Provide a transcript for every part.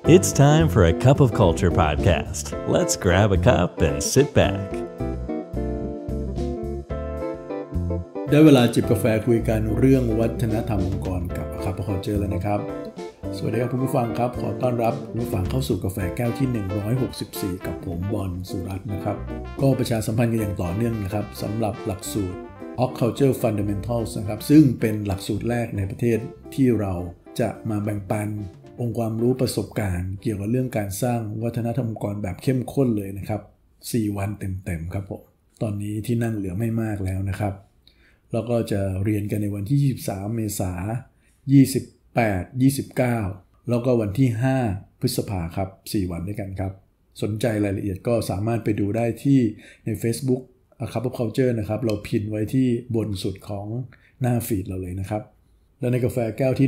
It's time for a cup of culture podcast. Let's grab a cup and sit back. ได้เวลาจิบกาแฟคุยกันเรื่องวัฒนธรรมองค์กรกับ A Cup of Culture แล้วนะครับสวัสดีครับคุณผู้ฟังครับขอต้อนรับคุณผู้ฟังเข้าสู่กาแฟแก้วที่164กับผมบอลสุรัตน์นะครับก็ประชาสัมพันธ์กันอย่างต่อเนื่องนะครับสำหรับหลักสูตร A Culture Fundamentals นะครับซึ่งเป็นหลักสูตรแรกในประเทศที่เราจะมาแบ่งปันองค์ความรู้ประสบการณ์เกี่ยวกับเรื่องการสร้างวัฒนธรรมองค์กรแบบเข้มข้นเลยนะครับ4วันเต็มๆครับผมตอนนี้ที่นั่งเหลือไม่มากแล้วนะครับแล้วก็จะเรียนกันในวันที่23เมษายน28 29แล้วก็วันที่5พฤษภาคมครับ4วันด้วยกันครับสนใจรายละเอียดก็สามารถไปดูได้ที่ใน Facebook A Cup of Culture นะครับเราพินไว้ที่บนสุดของหน้าฟีดเราเลยนะครับแล้วในกาแฟแก้วที่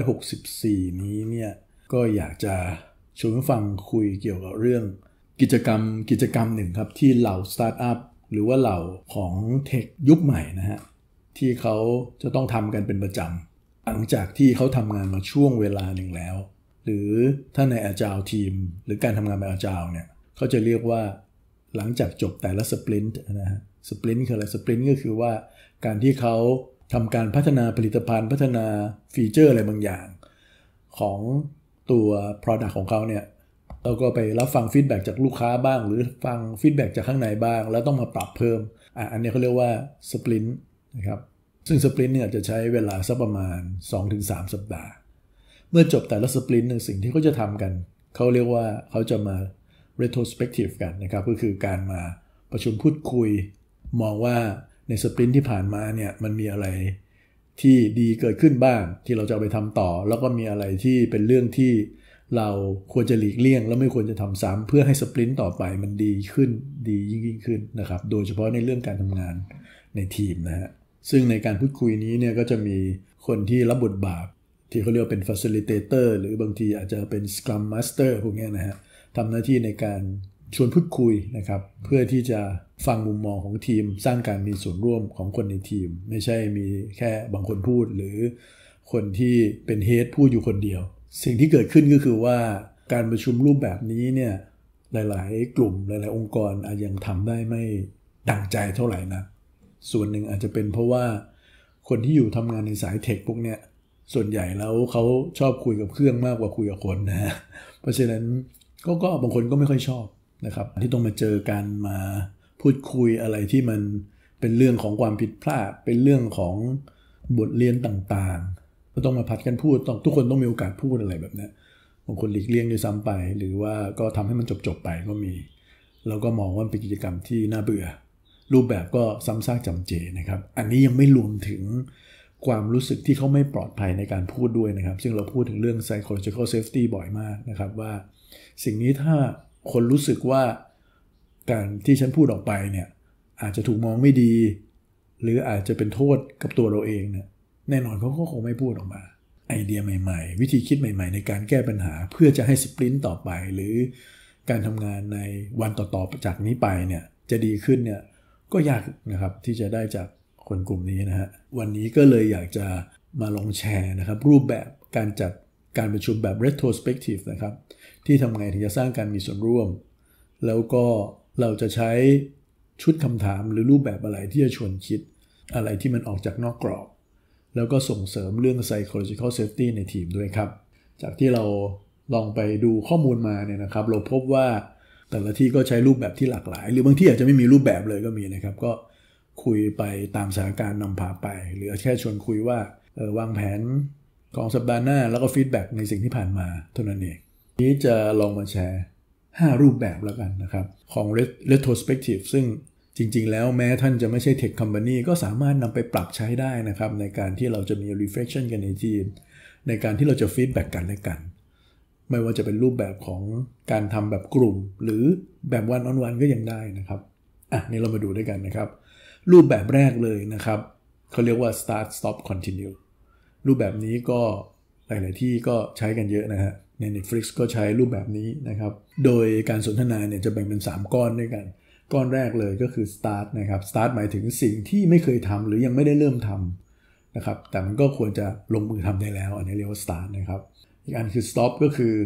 164นี้เนี่ยก็อยากจะชวนฟังคุยเกี่ยวกับเรื่องกิจกรรมหนึ่งครับที่เหล่าสตาร์ทอัพหรือว่าเหล่าของเทคยุคใหม่นะฮะที่เขาจะต้องทำกันเป็นประจำหลังจากที่เขาทำงานมาช่วงเวลาหนึ่งแล้วหรือถ้าใน Agile Team หรือการทำงานแบบ Agile เนี่ยเขาจะเรียกว่าหลังจากจบแต่ละสปรินต์นะฮะสปรินต์คืออะไรสปรินต์ก็คือว่าการที่เขาทำการพัฒนาผลิตภัณฑ์พัฒนาฟีเจอร์อะไรบางอย่างของตัว Product ของเขาเนี่ยเราก็ไปรับฟังฟีดแบ็กจากลูกค้าบ้างหรือฟังฟีดแบ็กจากข้างในบ้างแล้วต้องมาปรับเพิ่มอันนี้เขาเรียกว่าสปรินต์นะครับซึ่งสปรินต์เนี่ยจะใช้เวลาสักประมาณ 2-3 สัปดาห์เมื่อจบแต่ละสปรินต์สิ่งที่เขาจะทำกันเขาเรียกว่าเขาจะมา retrospective กันนะครับก็คือการมาประชุมพูดคุยมองว่าในสปรินต์ที่ผ่านมาเนี่ยมันมีอะไรที่ดีเกิดขึ้นบ้างที่เราจะเอาไปทำต่อแล้วก็มีอะไรที่เป็นเรื่องที่เราควรจะหลีกเลี่ยงแล้วไม่ควรจะทำซ้ำเพื่อให้สปรินต์ต่อไปมันดีขึ้นดียิ่งขึ้นนะครับโดยเฉพาะในเรื่องการทำงานในทีมนะฮะซึ่งในการพูดคุยนี้เนี่ยก็จะมีคนที่รับบทบาทที่เขาเรียกเป็น facilitator หรือบางทีอาจจะเป็น scrum master พวกนี้นะฮะทำหน้าที่ในการชวนพูดคุยนะครับเพื่อที่จะฟังมุมมองของทีมสร้างการมีส่วนร่วมของคนในทีมไม่ใช่มีแค่บางคนพูดหรือคนที่เป็นเฮดพูดอยู่คนเดียวสิ่งที่เกิดขึ้นก็คือว่าการประชุมรูปแบบนี้เนี่ยหลายๆกลุ่มหลายๆองค์กรอาจยังทำได้ไม่ดั่งใจเท่าไหร่นะส่วนหนึ่งอาจจะเป็นเพราะว่าคนที่อยู่ทำงานในสายเทคพวกเนี้ยส่วนใหญ่แล้วเขาชอบคุยกับเครื่องมากกว่าคุยกับคนนะฮะเพราะฉะนั้นก็บางคนก็ไม่ค่อยชอบนะครับที่ต้องมาเจอกันมาพูดคุยอะไรที่มันเป็นเรื่องของความผิดพลาดเป็นเรื่องของบทเรียนต่างๆก็ต้องมาผัดกันพูดทุกคนต้องมีโอกาสพูดอะไรแบบนี้บางคนหลีกเลี่ยงด้วยซ้ำไปหรือว่าก็ทำให้มันจบไปก็มีแล้วก็มองว่าเป็นกิจกรรมที่น่าเบื่อรูปแบบก็ซ้ำซากจำเจนะครับอันนี้ยังไม่รวมถึงความรู้สึกที่เขาไม่ปลอดภัยในการพูดด้วยนะครับซึ่งเราพูดถึงเรื่อง psychological safety บ่อยมากนะครับว่าสิ่งนี้ถ้าคนรู้สึกว่าการที่ฉันพูดออกไปเนี่ยอาจจะถูกมองไม่ดีหรืออาจจะเป็นโทษกับตัวเราเองเนี่ยแน่นอนเขาก็คงไม่พูดออกมาไอเดียใหม่ๆวิธีคิดใหม่ๆในการแก้ปัญหาเพื่อจะให้สปรินต์ต่อไปหรือการทำงานในวันต่อๆจากนี้ไปเนี่ยจะดีขึ้นเนี่ยก็ยากนะครับที่จะได้จากคนกลุ่มนี้นะฮะวันนี้ก็เลยอยากจะมาลองแชร์นะครับรูปแบบการจัดการประชุมแบบ retrospective นะครับที่ทำไงถึงจะสร้างการมีส่วนร่วมแล้วก็เราจะใช้ชุดคำถามหรือรูปแบบอะไรที่จะชวนคิดอะไรที่มันออกจากนอกกรอบแล้วก็ส่งเสริมเรื่อง psychological safety ในทีมด้วยครับจากที่เราลองไปดูข้อมูลมาเนี่ยนะครับเราพบว่าแต่ละที่ก็ใช้รูปแบบที่หลากหลายหรือบางที่อาจจะไม่มีรูปแบบเลยก็มีนะครับก็คุยไปตามสถานการณ์นำพาไปหรือแค่ชวนคุยว่าวางแผนของสัปดาห์หน้าแล้วก็ฟีดแบ็กในสิ่งที่ผ่านมาเท่านั้นเองนี้จะลองมาแชร์5รูปแบบแล้วกันนะครับของ retrospective ซึ่งจริงๆแล้วแม้ท่านจะไม่ใช่ tech company ก็สามารถนำไปปรับใช้ได้นะครับในการที่เราจะมี reflection กันในทีมในการที่เราจะ feedback กันและกันไม่ว่าจะเป็นรูปแบบของการทำแบบกลุ่มหรือแบบ one on one ก็ยังได้นะครับนี่เรามาดูด้วยกันนะครับรูปแบบแรกเลยนะครับเขาเรียกว่า start stop continue รูปแบบนี้ก็หลายๆที่ก็ใช้กันเยอะนะฮะใน Netflix ก็ใช้รูปแบบนี้นะครับโดยการสนทนาเนี่ยจะแบ่งเป็น3ก้อนด้วยกันก้อนแรกเลยก็คือ start นะครับ start หมายถึงสิ่งที่ไม่เคยทำหรือยังไม่ได้เริ่มทำนะครับแต่มันก็ควรจะลงมือทำได้แล้วอันนี้เรียกว่า start นะครับอีกอันคือ stop ก็คือ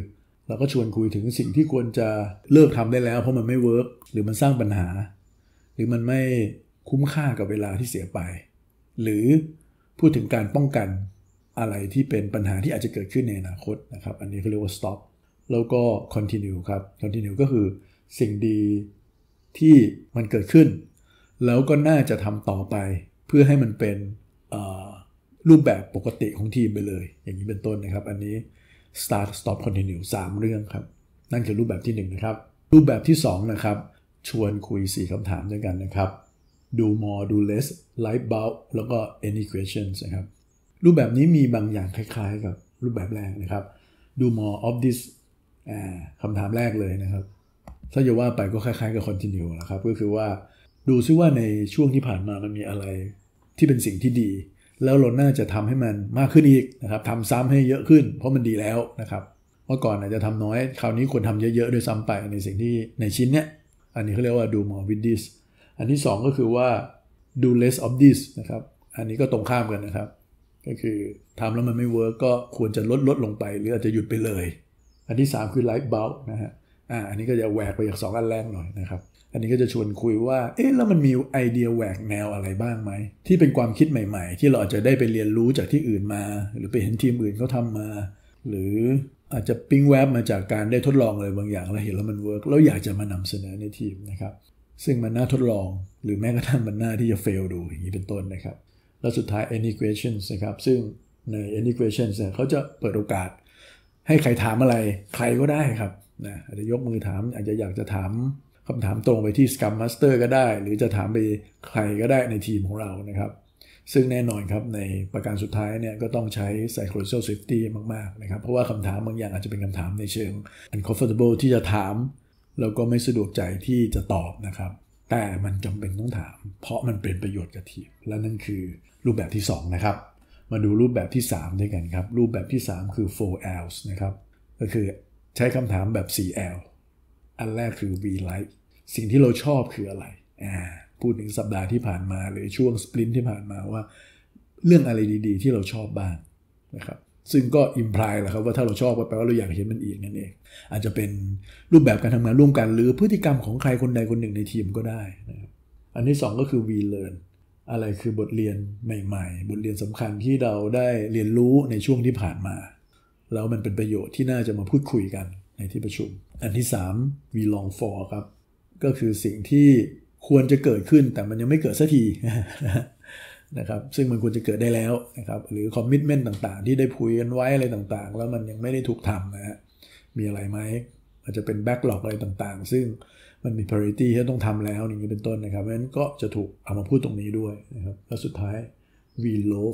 เราก็ชวนคุยถึงสิ่งที่ควรจะเลิกทำได้แล้วเพราะมันไม่เวิร์กหรือมันสร้างปัญหาหรือมันไม่คุ้มค่ากับเวลาที่เสียไปหรือพูดถึงการป้องกันอะไรที่เป็นปัญหาที่อาจจะเกิดขึ้นในอนาคตนะครับอันนี้เขาเรียกว่า stop แล้วก็ continue ครับ continue ก็คือสิ่งดีที่มันเกิดขึ้นแล้วก็น่าจะทำต่อไปเพื่อให้มันเป็นรูปแบบปกติของทีมไปเลยอย่างนี้เป็นต้นนะครับอันนี้ start stop continue 3 เรื่องครับนั่นคือรูปแบบที่1นะครับรูปแบบที่2นะครับชวนคุย4คำถามด้วยกันนะครับ do more do less light bulb แล้วก็ any questions นะครับรูปแบบนี้มีบางอย่างคล้ายๆกับรูปแบบแรกนะครับ do more of this คำถามแรกเลยนะครับถ้าจะว่าไปก็คล้ายๆกับ continue นะครับก็คือว่าดูซิว่าในช่วงที่ผ่านมามันมีอะไรที่เป็นสิ่งที่ดีแล้วเราน่าจะทำให้มันมากขึ้นอีกนะครับทำซ้ำให้เยอะขึ้นเพราะมันดีแล้วนะครับเมื่อก่อนอาจจะทำน้อยคราวนี้ควรทำเยอะๆด้วยซ้ำไปในสิ่งที่ในชิ้นเนี้ยอันนี้เขาเรียกว่า do more with this อันที่2ก็คือว่า do less of this นะครับอันนี้ก็ตรงข้ามกันนะครับก็คือทำแล้วมันไม่เวิร์กก็ควรจะลดลงไปหรืออาจจะหยุดไปเลยอันที่3คือ light bulb นะฮะอันนี้ก็จะแหวกไปจาก2อันแรกหน่อยนะครับอันนี้ก็จะชวนคุยว่าแล้วมันมีไอเดียแหวกแนวอะไรบ้างไหมที่เป็นความคิดใหม่ๆที่เราอาจจะได้ไปเรียนรู้จากที่อื่นมาหรือไปเห็นทีมอื่นเขาทำมาหรืออาจจะปิ๊งแวบมาจากการได้ทดลองอะไรบางอย่างแล้วเห็นแล้วมันเวิร์กแล้วอยากจะมานำเสนอในทีมนะครับซึ่งมันน่าทดลองหรือแม้กระทั่งมันน่าที่จะเฟลดูอย่างนี้เป็นต้นนะครับแล้วสุดท้าย any questions นะครับซึ่งใน any questions เขาจะเปิดโอกาสให้ใครถามอะไรใครก็ได้ครับนะอาจจะยกมือถามอาจจะอยากจะถามคำถามตรงไปที่ Scrum Master ก็ได้หรือจะถามไปใครก็ได้ในทีมของเรานะครับซึ่งแน่นอนครับในประการสุดท้ายเนี่ยก็ต้องใช้ psychological safety มากๆนะครับเพราะว่าคำถามบางอย่างอาจจะเป็นคำถามในเชิง uncomfortable ที่จะถามแล้วก็ไม่สะดวกใจที่จะตอบนะครับแต่มันจำเป็นต้องถามเพราะมันเป็นประโยชน์กับทีมและนั่นคือรูปแบบที่2นะครับมาดูรูปแบบที่3ด้วยกันครับรูปแบบที่3คือ 4Ls นะครับก็คือใช้คำถามแบบ 4L อันแรกคือ we like สิ่งที่เราชอบคืออะไรพูดถึงสัปดาห์ที่ผ่านมาหรือช่วงสปรินต์ที่ผ่านมาว่าเรื่องอะไรดีๆที่เราชอบบ้างนะครับซึ่งก็อิมพลายแหละครับว่าถ้าเราชอบก็แปลว่าเราอยากเห็นมันอีกนั่นเองอาจจะเป็นรูปแบบการทำงานร่วมกันหรือพฤติกรรมของใครคนใดคนหนึ่งในทีมก็ได้นะครับอันที่2ก็คือ we learn อะไรคือบทเรียนใหม่ๆบทเรียนสำคัญที่เราได้เรียนรู้ในช่วงที่ผ่านมาแล้วมันเป็นประโยชน์ที่น่าจะมาพูดคุยกันในที่ประชุมอันที่3 we long for ครับก็คือสิ่งที่ควรจะเกิดขึ้นแต่มันยังไม่เกิดสักทีนะครับซึ่งมันควรจะเกิดได้แล้วนะครับหรือคอมมิตเมนต์ต่างๆที่ได้พูดกันไว้อะไรต่างๆแล้วมันยังไม่ได้ถูกทำนะฮะมีอะไรไหมอาจจะเป็นแบ็กหลอกอะไรต่างๆซึ่งมันมี priority ที่ต้องทำแล้วอย่างนี้เป็นต้นนะครับเพราะฉะนั้นก็จะถูกเอามาพูดตรงนี้ด้วยนะครับแล้วสุดท้าย we loathe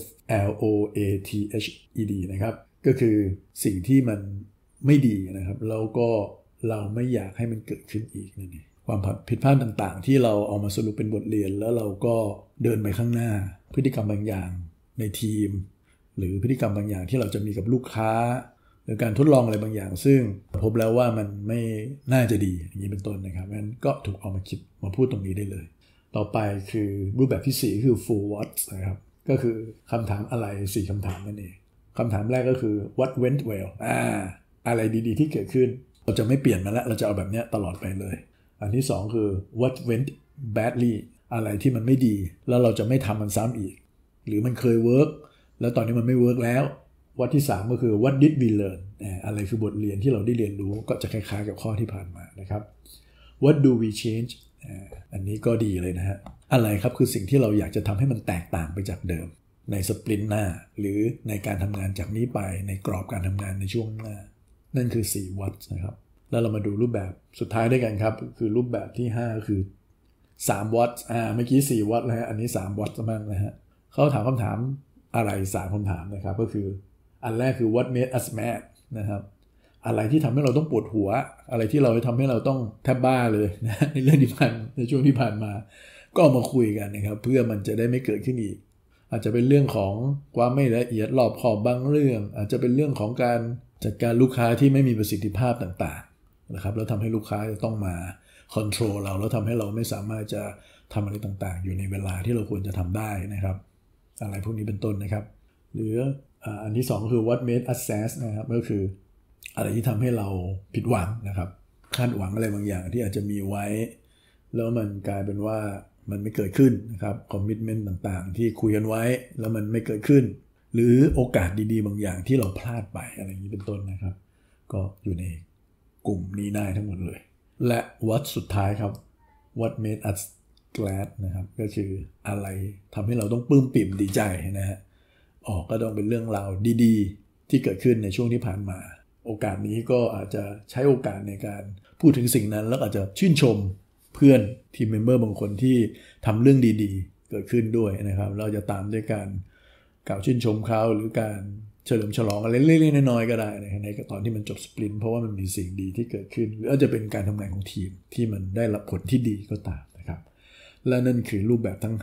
LOATHED นะครับก็คือสิ่งที่มันไม่ดีนะครับแล้วก็เราไม่อยากให้มันเกิดขึ้นอีกนั่นเองความผิดพลาดต่างๆที่เราเอามาสรุปเป็นบทเรียนแล้วเราก็เดินไปข้างหน้าพฤติกรรมบางอย่างในทีมหรือพฤติกรรมบางอย่างที่เราจะมีกับลูกค้าหรือการทดลองอะไรบางอย่างซึ่งพบแล้วว่ามันไม่น่าจะดีอย่างนี้เป็นต้นนะครับงั้นก็ถูกเอามาคิดมาพูดตรงนี้ได้เลยต่อไปคือรูปแบบที่4คือ full what นะครับก็คือคำถามอะไร4คำถามนั่นเองคำถามแรกก็คือ what went well อะไรดีๆที่เกิดขึ้นเราจะไม่เปลี่ยนมันละเราจะเอาแบบนี้ตลอดไปเลยอันที่2คือ what went badly อะไรที่มันไม่ดีแล้วเราจะไม่ทำมันซ้ำอีกหรือมันเคยเวิร์กแล้วตอนนี้มันไม่เวิร์กแล้วwhat ที่3ก็คือ what did we learn อะไรคือบทเรียนที่เราได้เรียนรู้ก็จะคล้ายๆกับข้อที่ผ่านมานะครับ what do we change อันนี้ก็ดีเลยนะฮะอะไรครับคือสิ่งที่เราอยากจะทำให้มันแตกต่างไปจากเดิมในสปรินต์หน้าหรือในการทำงานจากนี้ไปในกรอบการทำงานในช่วงหน้านั่นคือ4 what นะครับแล้วเรามาดูรูปแบบสุดท้ายด้วยกันครับคือรูปแบบที่5คือ3 what เมื่อกี้4 what นะฮะอันนี้3 what บ้างนะฮะเขาถามคำถามอะไร3คำถามนะครับก็คืออันแรกคือ what made us mad นะครับอะไรที่ทำให้เราต้องปวดหัวอะไรที่เราทำให้เราต้องแทบบ้าเลยนะในเรื่องที่ผ่านในช่วงที่ผ่านมาก็เอามาคุยกันนะครับเพื่อมันจะได้ไม่เกิดขึ้นอีกอาจจะเป็นเรื่องของความไม่ละเอียดรอบคอบบางเรื่องอาจจะเป็นเรื่องของการจัดการลูกค้าที่ไม่มีประสิทธิภาพต่างๆนะครับแล้วทำให้ลูกค้าจะต้องมาคอนโทรลเราแล้วทำให้เราไม่สามารถจะทำอะไรต่างๆอยู่ในเวลาที่เราควรจะทำได้นะครับอะไรพวกนี้เป็นต้นนะครับหรืออันที่2ก็คือ what made us sad นะครับก็คืออะไรที่ทำให้เราผิดหวังนะครับคาดหวังอะไรบางอย่างที่อาจจะมีไว้แล้วมันกลายเป็นว่ามันไม่เกิดขึ้นนะครับคอมมิตเมนต์ต่างๆที่คุยกันไว้แล้วมันไม่เกิดขึ้นหรือโอกาสดีๆบางอย่างที่เราพลาดไปอะไรอย่างนี้เป็นต้นนะครับก็อยู่ในกลุ่มนี้ได้ทั้งหมดเลยและ what สุดท้ายครับ what made us glad นะครับก็คืออะไรทำให้เราต้องปลื้มปิ่มดีใจนะฮะก็ต้องเป็นเรื่องราวดีๆที่เกิดขึ้นในช่วงที่ผ่านมาโอกาสนี้ก็อาจจะใช้โอกาสในการพูดถึงสิ่งนั้นแล้วอาจจะชื่นชมเพื่อนทีมเมมเบอร์บางคนที่ทำเรื่องดีๆเกิดขึ้นด้วยนะครับเราจะตามด้วยการกล่าวชื่นชมเขาหรือการเฉลิมฉลองอะไรเล็กๆน้อยๆก็ได้ในตอนที่มันจบสปรินต์เพราะว่ามันมีสิ่งดีที่เกิดขึ้นหรืออาจจะเป็นการทำงานของทีมที่มันได้รับผลที่ดีก็ตามนะครับและนั่นคือรูปแบบทั้ง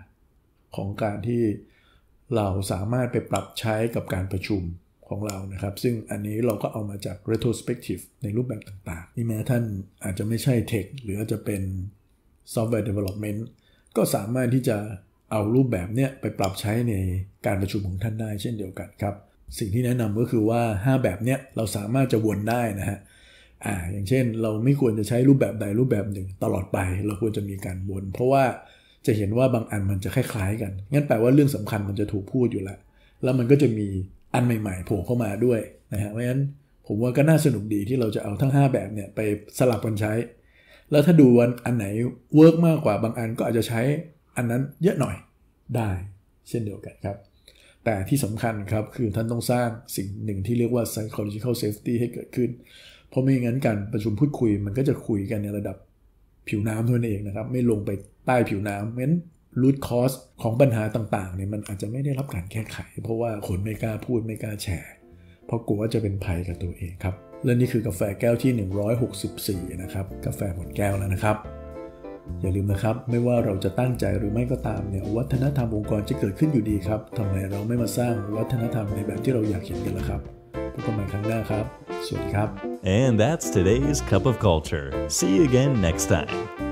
5ของการที่เราสามารถไปปรับใช้กับการประชุมของเรานะครับซึ่งอันนี้เราก็เอามาจาก retrospective ในรูปแบบต่างๆนี่แม้ท่านอาจจะไม่ใช่เทคหรืออาจจะเป็น software development ก็สามารถที่จะเอารูปแบบเนี้ยไปปรับใช้ในการประชุมของท่านได้เช่นเดียวกันครับสิ่งที่แนะนำก็คือว่า5แบบเนี้ยเราสามารถจะวนได้นะฮะอย่างเช่นเราไม่ควรจะใช้รูปแบบใดรูปแบบหนึ่งตลอดไปเราควรจะมีการวนเพราะว่าจะเห็นว่าบางอันมันจะคล้ายๆกันงั้นแปลว่าเรื่องสำคัญมันจะถูกพูดอยู่แล้วมันก็จะมีอันใหม่ๆโผล่เข้ามาด้วยนะฮะเพราะฉะนั้นผมว่าก็น่าสนุกดีที่เราจะเอาทั้ง5แบบเนี่ยไปสลับกันใช้แล้วถ้าดูว่าอันไหนเวิร์กมากกว่าบางอันก็อาจจะใช้อันนั้นเยอะหน่อยได้เช่นเดียวกันครับแต่ที่สำคัญครับคือท่านต้องสร้างสิ่งหนึ่งที่เรียกว่า psychological safety ให้เกิดขึ้นเพราะไม่งั้นการประชุมพูดคุยมันก็จะคุยกันในระดับผิวน้ำเท่านั้นเองนะครับไม่ลงไปใต้ผิวน้ำงั้นroot cause ของปัญหาต่างๆเนี่ยมันอาจจะไม่ได้รับการแก้ไขเพราะว่าคนไม่กล้าพูดไม่กล้าแชร์เพราะกลัวว่าจะเป็นภัยกับตัวเองครับและนี่คือกาแฟแก้วที่164นะครับกาแฟหมดแก้วแล้วนะครับอย่าลืมนะครับไม่ว่าเราจะตั้งใจหรือไม่ก็ตามเนี่ยวัฒนธรรมองค์กรจะเกิดขึ้นอยู่ดีครับทำไมเราไม่มาสร้างวัฒนธรรมในแบบที่เราอยากเห็นกันล่ะครับพบกันใหม่ครั้งหน้าครับสวัสดีครับ And that's today's Cup of Culture. See you again next time.